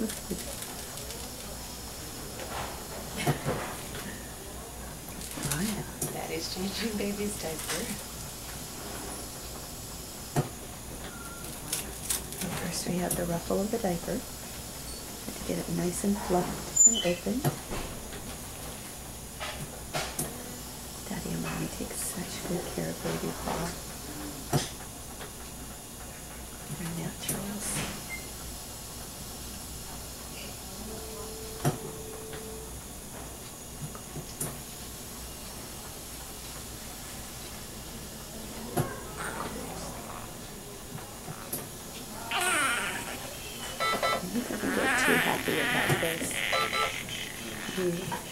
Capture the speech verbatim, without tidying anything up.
Oh yeah. Daddy's changing baby's diaper. First we have the ruffle of the diaper to get it nice and fluffed and open. Daddy and Mommy take such good care of baby paw. They're naturals. You doesn't get too happy about this. He